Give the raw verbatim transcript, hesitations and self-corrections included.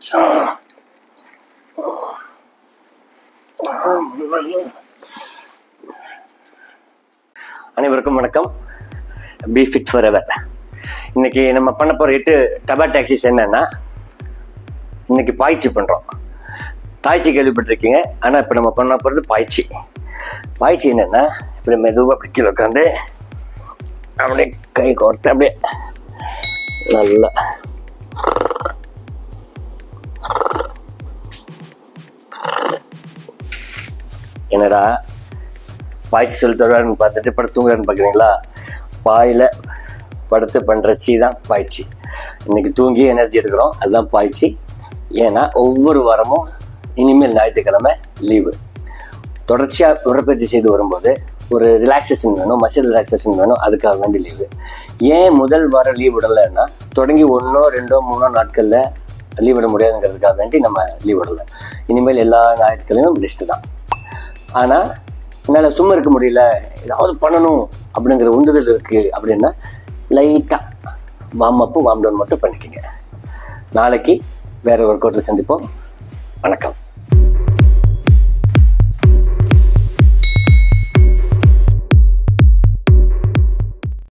அனைவருக்கும் வணக்கம். Be fit forever. இன்னைக்கு நம்ம பண்ண போகிற எட்டு டபாட்டா எக்ஸசைஸ் என்னன்னா, இன்னைக்கு பாய்ச்சி பண்ணுறோம். தாய்ச்சி கேள்விப்பட்டிருக்கீங்க, ஆனால் இப்போ நம்ம பண்ண போகிறது பாய்ச்சி. பாய்ச்சி என்னென்னா, இப்படி மெதுவாக அப்படி கீழே உட்காந்து அப்படியே கை கோர்த்து அப்படியே நல்லா என்னடா பாய்ச்சி சொல்லி தருவாருன்னு பார்த்துட்டு படுத்து தூங்குறாருன்னு பார்க்குறீங்களா? பாயில் படுத்து பண்ணுறச்சி தான் பாய்ச்சி. இன்னைக்கு தூங்கி எனர்ஜி எடுக்கிறோம், அதுதான் பாய்ச்சி. ஏன்னா ஒவ்வொரு வாரமும் இனிமேல் ஞாயிற்றுக்கிழமை லீவு. தொடர்ச்சியாக உடற்பயிற்சி செய்து வரும்போது ஒரு ரிலாக்ஸேஷன் வேணும், மசில் ரிலாக்ஸேஷன் வேணும், அதுக்காக வேண்டி லீவு. ஏன் முதல் வாரம் லீவ் விடலைன்னா, தொடங்கி ஒன்றோ ரெண்டோ மூணோ நாட்களில் லீவ் விட முடியாதுங்கிறதுக்காக வேண்டி நம்ம லீவ் விடலை. இனிமேல் எல்லா ஞாயிற்றுக்கிழமையும் லிஸ்ட்டு தான். ஆனால் என்னால் சும்மா இருக்க முடியல, ஏதாவது பண்ணணும் அப்படிங்கிற உந்துதல் இருக்குது அப்படின்னா, லைட்டாக வார்ம் அப்பு வார்ம் டவுன் மட்டும் பண்ணிக்கோங்க. நாளைக்கு வேறு ஒர்க் அவுட்டில் சந்திப்போம். வணக்கம்.